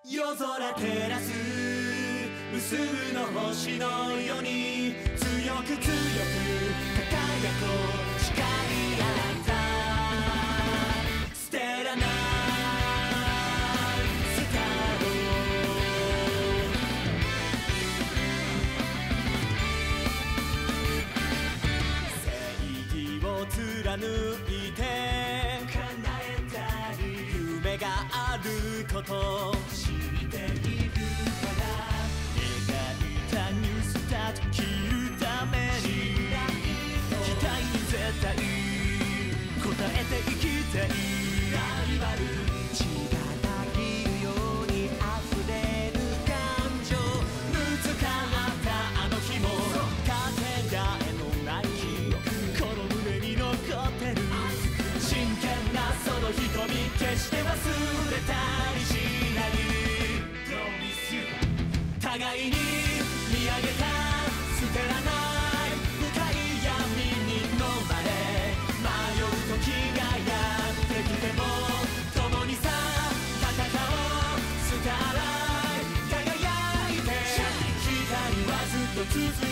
夜空照らす無数の星のように強く強く輝こう誓い合った捨てらないスタート正義を貫いて叶えたい夢があること知っているから描いたニュースだと切るために期待に絶対応えていきたいライバル血がたぎるように溢れる感情ぶつかったあの日もかけがえのない記憶この胸に残ってる真剣なその瞳決して忘れたりしない互いに見上げた捨てらない深い闇に飲まれ迷う時がやってきても共にさ戦おうスターライト輝いて光はずっと続く